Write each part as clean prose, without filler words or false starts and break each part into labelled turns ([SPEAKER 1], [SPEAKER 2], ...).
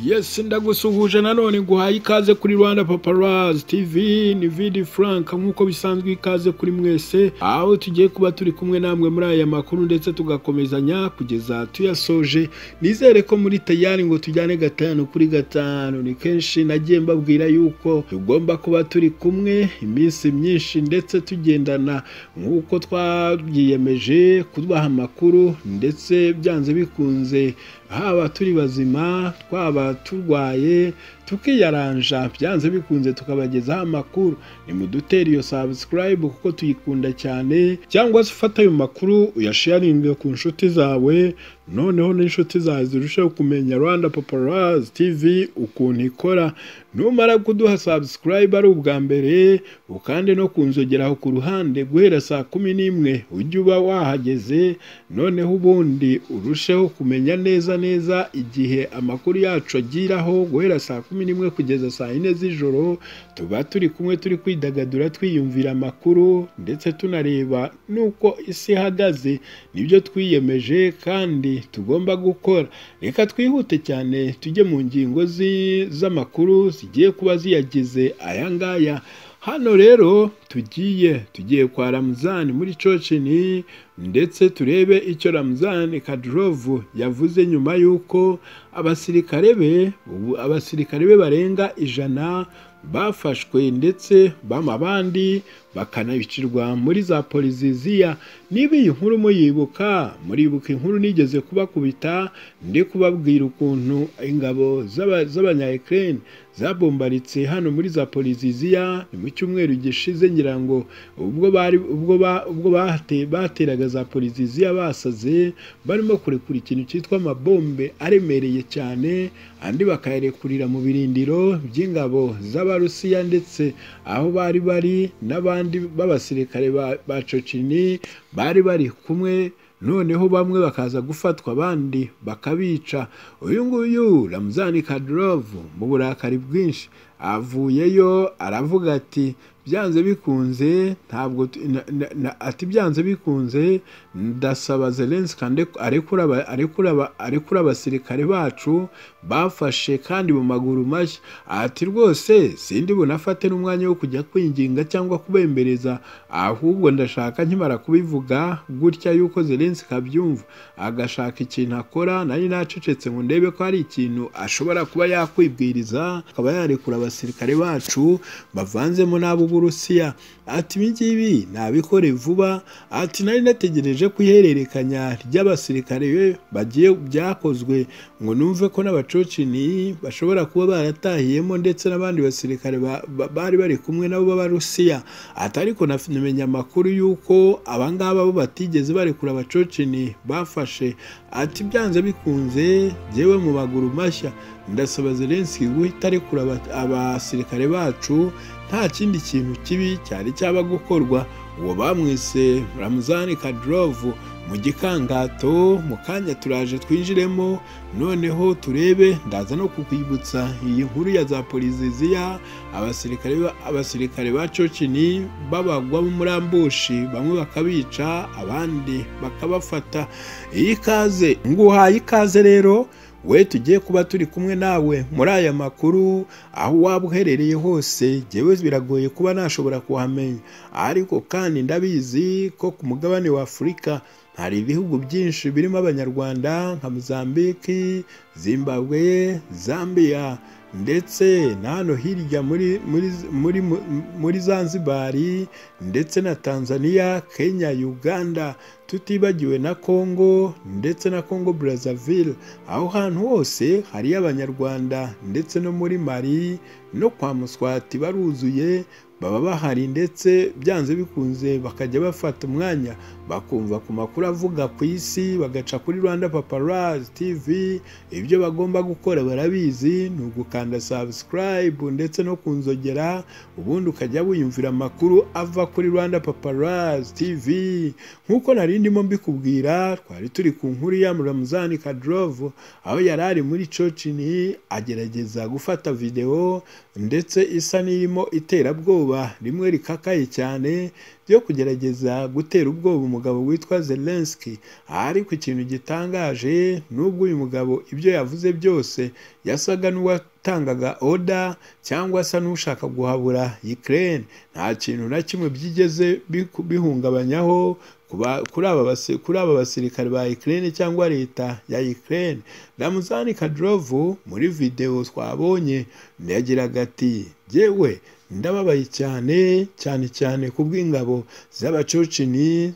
[SPEAKER 1] Yes, ndagusuhuje nanone nguhaye ikaze kuri Rwanda Paparazzi TV, ni Vidi Frank nkuko bisanzwe ikaze kuri mwese, aho tugiye kuba turi kumwe namwe muri aya makuru ndetse tugakomezanya kugeza tuyasoje. Nizere ko muri tayari ngo tujyane gatanu kuri gatanu. Ni kenshi nagiye mbabwira yuko tugomba kuba turi kumwe iminsi myinshi ndetse tugendana nkuko twabyiyemeje kubaha amakuru, ndetse byanze bikunze haba turi bazima twaba turwaye tukiyaranja, byanze bikunze tukabagezaho amakuru. Ni mudutera iyo subscribe kuko tuyikunda cyane, cyangwa se ufata ayo makuru uyasharinge ku nshuti zawe, noneho n'inshuti zawe zirushaho kumenya Rwanda Paparazzi TV ukuntu ikora. Numara kuduha subscribe ari ubwa mbere, ukande no kunzogeraho ku ruhande guhera saa 11 ujye uba wahageze, noneho ubundi urusheho kumenya neza igihe amakuru yacu agiraho guhera saa 11 kugeza saa 4 z'ijoro. Tuba turi kumwe turi kwidagadura twiyumvira amakuru ndetse tunareba nuko isi ihagaze. Nibyo twiyemeje kandi tugomba gukora. Reka twihute cyane tujye mu ngingo z'amakuru zigiye kuba ziyagize aya ngaya. Hano rero tugiye kwa Ramzan muri Chechnya, ndetse turebe icyo Ramzan Kadrov yavuze nyuma yuko abasirikare be barenga 100 bafashwe ndetse abandi bakanabicirwa muri Zapolizizia. Niba iyi nkuru muribuka inkuru nigeze kubakubita ndi kubabwira ukuntu ingabo z'abanya Ukrain zabombaritse hano muri Zapolizizia mu cyumweru gishize, ngira ngo ubwo bateraga Zapolizizia basaze, barimo kurekura ikintu cyitwa amabombe aremereye cyane, andi bakayerekurira mu birindiro by'ingabo z'Abarusiya, ndetse aho bari n'abandi b'abasirikare ba Chechnya bari kumwe. Noneho bamwe bakaza gufatwa abandi bakabica. Uyu nguyu Ramzan Kadrov mu burakari bwinshi avuyeyo aravuga ati byanze bikunze byanze bikunze ndasaba Zelensky arekura abasirikare bacu bafashe kandi mu maguru mashya. Ati rwose sindi bunafate n'umwanya wo kujya kwinginga cyangwa kubembereza, ahubwo ndashaka nkimara kubivuga gutya yuko Zelensky abyumva agashaka ikintu akora. Nari nacecetse ngo ndebe ko hari ikintu ashobora kuba yakwibwiriza, akaba yarekura abasirikare bacu bavanzemo n'abo Burusiya. Ati ibi nabikore vuba. Ati nari nategereje kwihererekanya ry'abasirikare byakozwe ngo numve ko n'abacocini bashobora kuba baratahiyemo, ndetse n'abandi basirikare bari kumwe nabo b'Abarusiya. Ati ariko namenye amakuru yuko abangaba bo batigeze barekura abacocini bafashe. Ati byanze bikunze jewe mu maguru mashya ndasaba Zelensky guhita arekura abasirikare bacu, nta kindi kintu kibi cyari cyaba gukorwa. Uwo bamwise Ramzan Kadrov mu gikangato. Mu kanya turaje twinjiremo noneho turebe, ndaza no kukwibutsa iyi nkuru ya Zapolizizia, abasirikare ba Chechnya babagwa muri ambushi, bamwe bakabica abandi bakabafata. Iyi kaze nguhaye ikaze rero we tugiye kuba turi kumwe nawe muri aya makuru, aho waba uherereye hose. Jewe biragoye kuba nashobora kuhamenya, ariko kandi ndabizi ko ku mugabane wa Afurika hari ibihugu byinshi birimo abanyarwanda nka Mozambique, Zimbabwe, Zambia, ndetse na hano hirya muri Zanzibar, ndetse na Tanzania, Kenya, Uganda, tutibagiwe na Congo ndetse na Congo Brazzaville. Aho hantu hose hari abanyarwanda, ndetse no muri Mali no kwa Muswati baruzuye baba bahari, ndetse byanze bikunze bakajya bafata umwanya bakumva ku makuru avuga ku isi, bagaca kuri Rwanda Paparazzi TV. Ibyo bagomba gukora barabizi, ni ugukanda subscribe ndetse no kunzogera, ubundi ukajya wiyumvira amakuru ava kuri Rwanda Paparazzi TV. Nkuko nari ndimo mbikubwira, twari turi ku nkuru ya Ramzan Kadrov aho yarari muri Chechnya agerageza gufata video ndetse isa n'irimo iterabwoba izuba rimwe rikakaye cyane ryo kugerageza gutera ubwoba umugabo witwa Zelensky. Ariko ikintu gitangaje, nubwo uyu mugabo ibyo yavuze byose yasaga n'uwatangaga oda cyangwa asa n'ushaka guhabura Ukraine, nta kintu na kimwe byigeze bihungabanyaho kuri aba basirikare ba Ukraine cyangwa leta ya Ukraine. Ramzan Kadrov muri video twabonye yagiraga ati jewe ndababaye cyane cyane cyane kubw'ingabo z'abacocini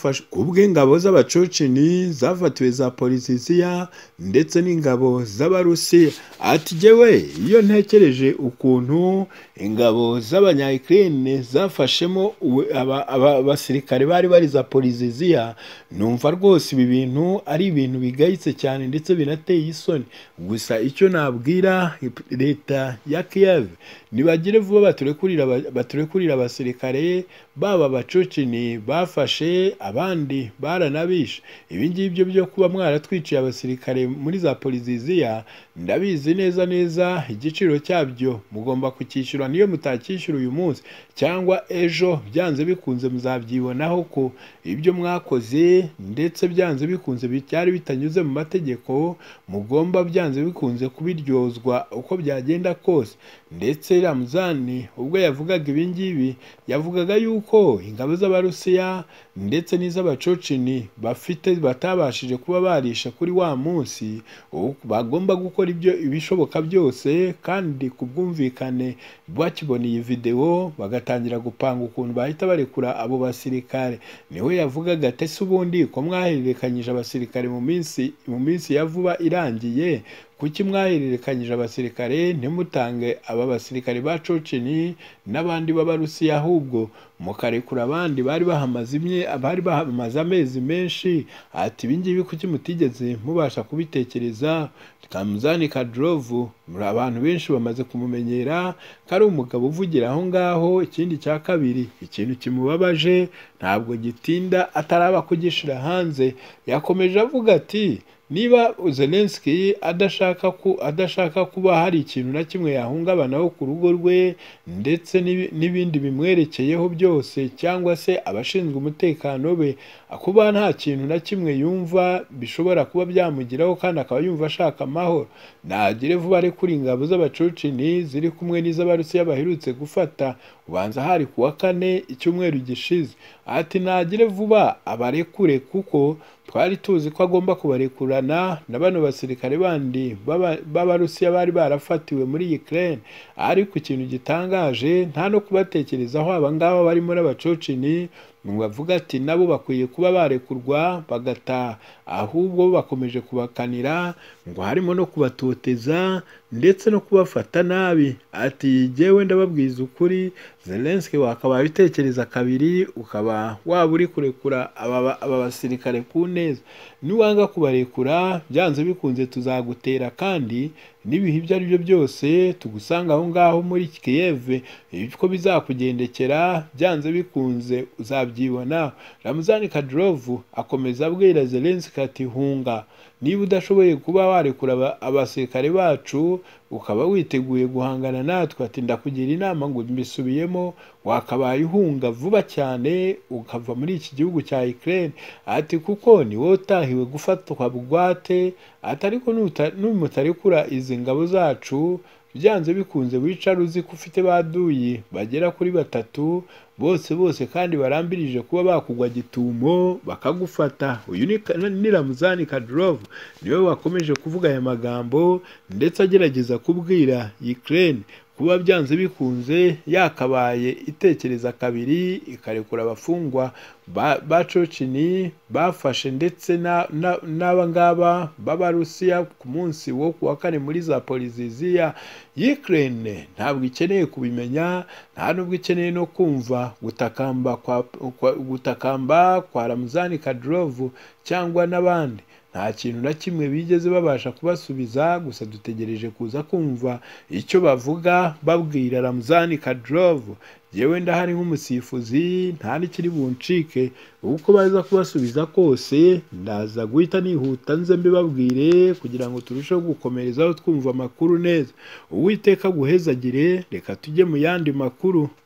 [SPEAKER 1] zafatiwe Zapolizizia ndetse n'ingabo z'Abarusiya. Ati jewe iyo ntekereje ukuntu ingabo z'abanya Ukraine zafashemo abasirikare bari Zapolizizia, numva rwose ibi bintu ari ibintu bigayitse cyane ndetse binateye isoni. Gusa icyo nabwira leta ya Kiev, nibagire vuba baturekurira abasirikare baba bacocini bafashe abandi baranabishe. Ibi ngibyo byo kuba mwaratwiciye abasirikare muri Zapolizizia, ndabizi neza igiciro cyabyo mugomba kucyishyura. Niyo mutacyishyura uyu munsi cyangwa ejo, byanze bikunze muzabyibonaho ko ibyo mwakoze ndetse byanze bikunze byari bitanyuze mu mategeko, mugomba byanze bikunze kubiryozwa uko byagenda kose. Ndetse Ramzan ubwo yavugaga ibi ngibi yavugaga yuko ingabo z'Abarusiya ndetse n'iz'abacocini batabashije kuba barisha kuri wa munsi, bagomba gukora ibishoboka byose kandi ku bwumvikane bakiboneye video bagatangira gupanga ukuntu bahita barekura abo basirikare. Niwe yavugaga ati ese ubundi ko mwahererekanyije abasirikare mu minsi ya vuba irangiye, kuki mwahererekanyije abasirikare ntimutange aba basirikare ba cocini n'abandi b'Abarusiya, ahubwo mukarekura abandi bari bahamaze amezi menshi? Ati ibi ngibi kuki mutigeze mubasha kubitekereza? Ramzan Kadrov abantu benshi bamaze kumumenyera ko ari umugabo uvugira aho ngaho. Ikindi cya kabiri, ikintu kimubabaje ntabwo gitinda ataraba kugishira hanze. Yakomeje avuga ati niba Zelensky adashaka kuba hari ikintu na kimwe yahungabanaho ku rugo rwe ndetse n'ibindi bimwerekeyeho byose, cyangwa se abashinzwe umutekano be, kuba nta kintu na kimwe yumva bishobora kuba byamugiraho kandi akaba yumva ashaka amahoro, nagire vuba arekura ingabo z'abacocini ziri kumwe n'iz'Abarusiya baherutse gufata, ubanza hari kuwa 4 icyumweru gishize. Ati nagire vuba abarekure kuko twari tuzi ko agomba kubarekurana na bano basirikare bandi b'Abarusiya bari barafatiwe muri Ukraine. Ariko ikintu gitangaje, nta no kubatekerezaho aba ngaba barimo n'abacocini, bavuga ati nabo bakwiye kuba barekurwa bagataha, ahubwo bakomeje kubakanira ngo harimo no kubatoteza ndetse no kubafata nabi. Ati jewe ndababwiza ukuri, Zelensky wakabaye utekereza kabiri ukaba waba uri kurekura aba basirikare ku neza. Niwanga kubarekura byanze bikunze tuzagutera, kandi n'ibihe ibyo ari byo byose tugusanga aho ngaho muri Kiev, ibyo bizakugendekera byanze bikunze uzabyibona. Ramzan Kadrov akomeza abwira Zelensky ati hunga, niba udashoboye kuba warekura abasirikare bacu ukaba witeguye guhangana natwe, ati ndakugira inama ngo mbisubiyemo, wakabaye uhunga vuba cyane ukava muri iki gihugu cya Ukraine. Ati kuko ni wowe utahiwe gufatwa bugwate, atariko n'umutarekura izi ngabo zacu byanze bikunze wicara uzi ko ufite baduyi bagera kuri 3 bose kandi barambirije kuba bakugwa gitumo bakagufata. Uyu ni Ramzan Kadrov niwe wakomeje kuvuga aya magambo ndetse agerageza kubwira Ukraine kuba byanze bikunze yakabaye itekereza kabiri ikarekura abafungwa bacocini bafashe ndetse n'aba ngaba b'Abarusiya ku munsi wo kuwa 4 muri Zapolizizia. Ukraine ntabwo ikeneye kubimenya, nta nubwo ikeneye no kumva gutakamba kwa Ramzan Kadrov cyangwa n'abandi. Nta kintu na kimwe bigeze babasha kubasubiza, gusa dutegereje kuza kumva icyo bavuga babwira Ramzan Kadrov. Jewe ndahari nk'umusifuzi, nta n'ikiri buncike, uko baza kubasubiza kose ndaza guhita nihuta nze mbibabwire kugira ngo turusheho gukomerezaho twumva amakuru neza. Uwiteka guhezagire, reka tujye mu yandi makuru.